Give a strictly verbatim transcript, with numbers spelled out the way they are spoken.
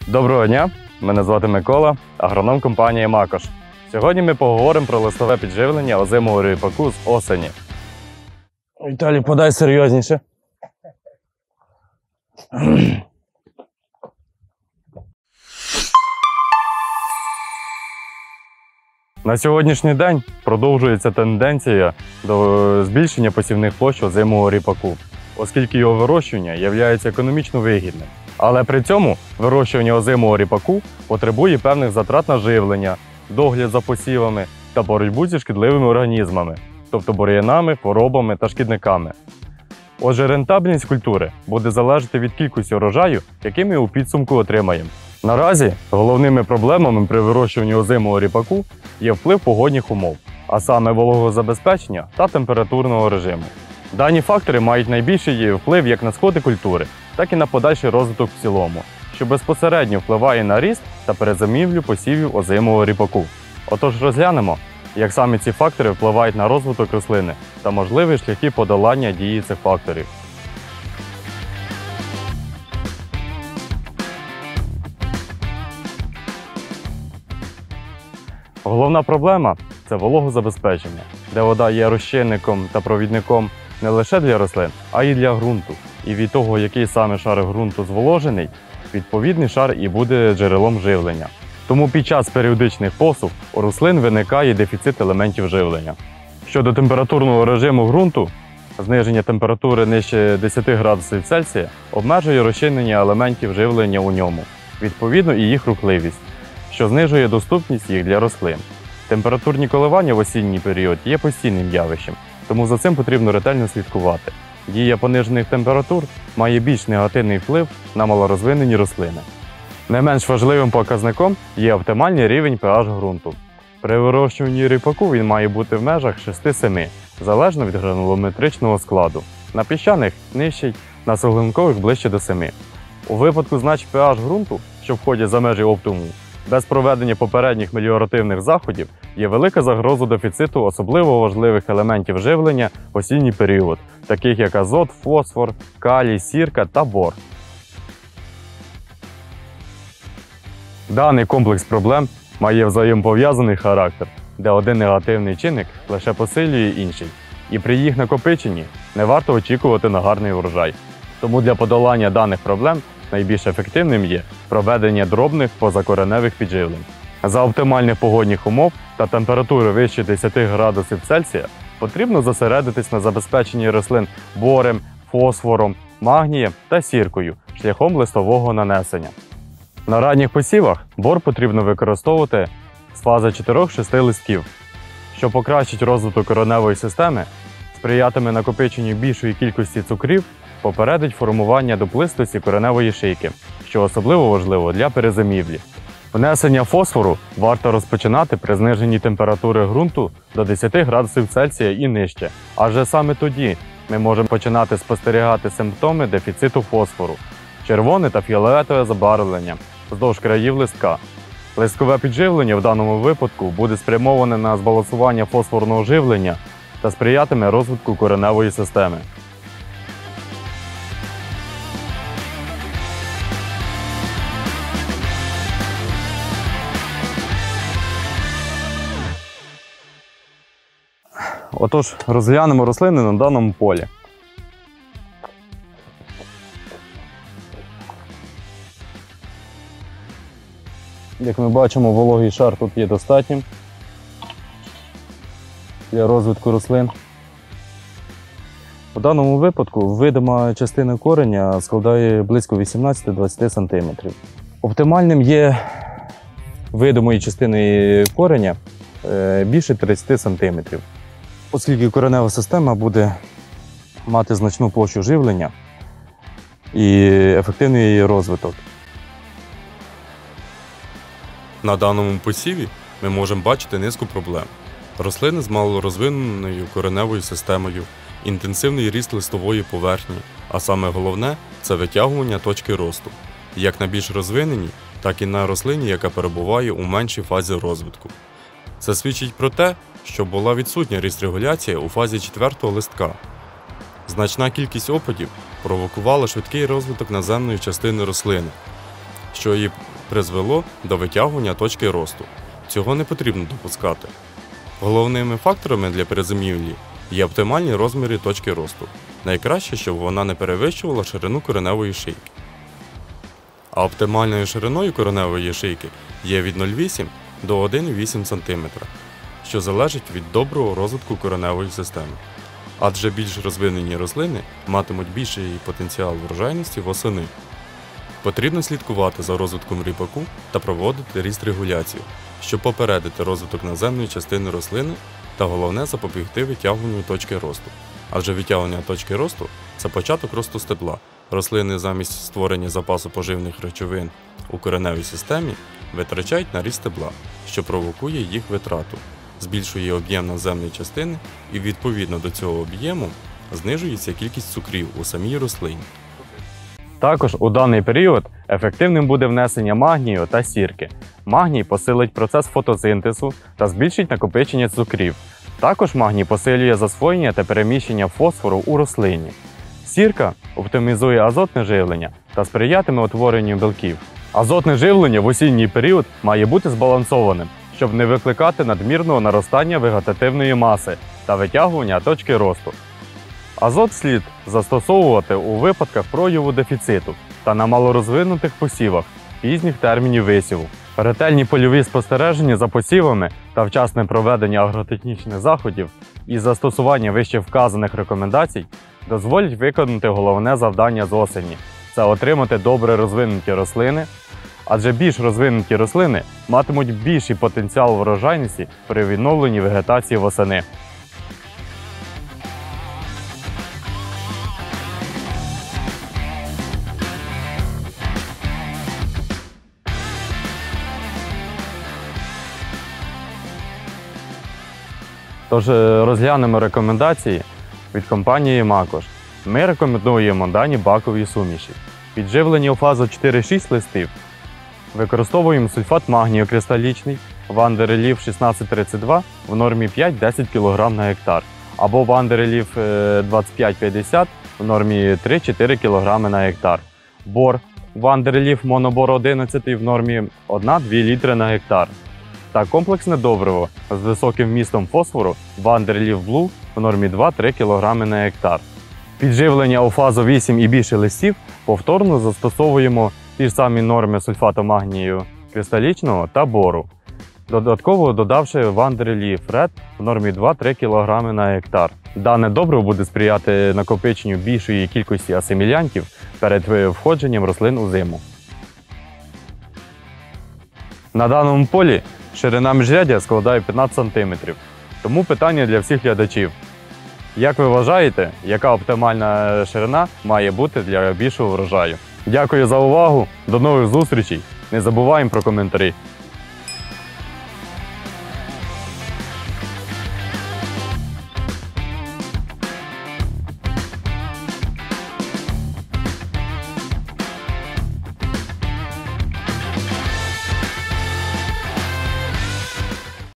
Доброго дня, мене звати Микола, агроном компанії Макош. Сьогодні ми поговоримо про листове підживлення озимого ріпаку з осені. Віталій, подай серйозніше. На сьогоднішній день продовжується тенденція до збільшення посівних площ озимого ріпаку, оскільки його вирощування є економічно вигідним. Але при цьому вирощування озимого ріпаку потребує певних затрат на живлення, догляд за посівами та боротьбу зі шкідливими організмами, тобто бур'янами, хворобами та шкідниками. Отже, рентабельність культури буде залежати від кількості урожаю, який ми у підсумку отримаємо. Наразі головними проблемами при вирощуванні озимого ріпаку є вплив погодних умов, а саме вологозабезпечення та температурного режиму. Дані фактори мають найбільший вплив як на сходи культури, так і на подальший розвиток в цілому, що безпосередньо впливає на ріст та перезимівлю посівів озимого ріпаку. Отож розглянемо, як саме ці фактори впливають на розвиток рослини та можливі шляхи подолання дії цих факторів. Головна проблема – це вологозабезпечення, де вода є розчинником та провідником не лише для рослин, а й для ґрунту. І від того, який саме шар ґрунту зволожений, відповідний шар і буде джерелом живлення. Тому під час періодичних посух у рослин виникає дефіцит елементів живлення. Щодо температурного режиму ґрунту, зниження температури нижче десяти градусів Цельсія обмежує розчинення елементів живлення у ньому, відповідно і їх рухливість, що знижує доступність їх для рослин. Температурні коливання в осінній період є постійним явищем, тому за цим потрібно ретельно слідкувати. Дія понижених температур має більш негативний вплив на малорозвинені рослини. Не менш важливим показником є оптимальний рівень pH ґрунту. При вирощуванні ріпаку він має бути в межах шести-семи, залежно від гранулометричного складу. На піщаних – нижчий, на суглинкових – ближче до семи. У випадку значень pH ґрунту, що входять за межі оптимуму, без проведення попередніх меліоративних заходів є велика загроза дефіциту особливо важливих елементів живлення в осінній період, таких як азот, фосфор, калій, сірка та бор. Даний комплекс проблем має взаємопов'язаний характер, де один негативний чинник лише посилює інший. І при їх накопиченні не варто очікувати на гарний урожай. Тому для подолання даних проблем найбільш ефективним є проведення дробних позакореневих підживлень. За оптимальних погодних умов та температури вище десяти градусів Цельсія потрібно зосередитись на забезпеченні рослин борем, фосфором, магнієм та сіркою шляхом листового нанесення. На ранніх посівах бор потрібно використовувати з фази чотирьох-шести листків, що покращить розвиток кореневої системи, сприятиме накопиченню більшої кількості цукрів, попередить формування дуплистості кореневої шийки, що особливо важливо для перезимівлі. Внесення фосфору варто розпочинати при зниженні температури ґрунту до десяти градусів Цельсія і нижче, адже саме тоді ми можемо починати спостерігати симптоми дефіциту фосфору – червоне та фіолетове забарвлення вздовж країв листка. Листкове підживлення в даному випадку буде спрямоване на збалансування фосфорного живлення та сприятиме розвитку кореневої системи. Отож, розглянемо рослини на даному полі. Як ми бачимо, вологий шар тут є достатнім для розвитку рослин. У даному випадку видима частина кореня складає близько вісімнадцяти-двадцяти сантиметрів. Оптимальним є видимої частини кореня більше тридцяти сантиметрів. Оскільки коренева система буде мати значну площу живлення і ефективний її розвиток. На даному посіві ми можемо бачити низку проблем. Рослини з малорозвиненою кореневою системою, інтенсивний ріст листової поверхні, а саме головне – це витягування точки росту, як на більш розвиненій, так і на рослині, яка перебуває у меншій фазі розвитку. Це свідчить про те, що була відсутня ріст-регуляція у фазі четвертого листка. Значна кількість опадів провокувала швидкий розвиток наземної частини рослини, що і призвело до витягування точки росту. Цього не потрібно допускати. Головними факторами для перезимівлі є оптимальні розміри точки росту. Найкраще, щоб вона не перевищувала ширину кореневої шийки. А оптимальною шириною кореневої шийки є від нуль цілих вісім до один цілих вісім см, що залежить від доброго розвитку кореневої системи. Адже більш розвинені рослини матимуть більший потенціал врожайності восени. Потрібно слідкувати за розвитком ріпаку та проводити ріст-регуляцію, щоб попередити розвиток наземної частини рослини та головне запобігти витягуванню точки росту. Адже витягування точки росту – це початок росту стебла. Рослини замість створення запасу поживних речовин у кореневій системі витрачають на ріст стебла, що провокує їх витрату, збільшує об'єм наземної частини і відповідно до цього об'єму знижується кількість цукрів у самій рослині. Також у даний період ефективним буде внесення магнію та сірки. Магній посилить процес фотосинтезу та збільшить накопичення цукрів. Також магній посилює засвоєння та переміщення фосфору у рослині. Сірка оптимізує азотне живлення та сприятиме утворенню білків. Азотне живлення в осінній період має бути збалансованим, щоб не викликати надмірного наростання вегетативної маси та витягування точки росту. Азот слід застосовувати у випадках прояву дефіциту та на малорозвинутих посівах пізніх термінів висіву. Ретельні польові спостереження за посівами та вчасне проведення агротехнічних заходів і застосування вище вказаних рекомендацій дозволять виконати головне завдання з осені – це отримати добре розвинуті рослини, адже більш розвинуті рослини матимуть більший потенціал врожайності при відновленні вегетації восени. Тож розглянемо рекомендації від компанії Макош. Ми рекомендуємо дані бакові суміші. Підживлені у фазу чотири-шість листів. Використовуємо сульфат магнію кристалічний Вандереліф шістнадцять тридцять два в нормі п'ять-десять кілограмів на гектар або Вандереліф двадцять п'ять п'ятдесят в нормі три-чотири кілограми на гектар. Бор Вандереліф монобор одинадцять в нормі один-два літри на гектар. Та комплексне добриво з високим вмістом фосфору Вандереліф Блу в нормі два-три кілограми на гектар. Підживлення у фазу вісім і більше листів повторно застосовуємо ті ж самі норми сульфату магнію кристалічного та бору, додатково додавши Вандереліф Ред в нормі два-три кілограми на гектар. Дане добриво буде сприяти накопиченню більшої кількості асимілянтів перед входженням рослин у зиму. На даному полі ширина міжряддя складає п'ятнадцять сантиметрів. Тому питання для всіх глядачів. Як ви вважаєте, яка оптимальна ширина має бути для більшого врожаю? Дякую за увагу, до нових зустрічей. Не забуваємо про коментарі.